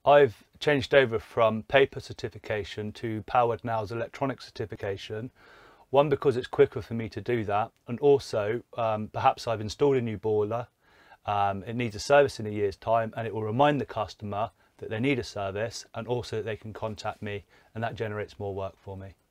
I've changed over from paper certification to Powered Now's electronic certification. One, because it's quicker for me to do that, and also perhaps I've installed a new boiler, it needs a service in a year's time, and it will remind the customer that they need a service, and also that they can contact me, and that generates more work for me.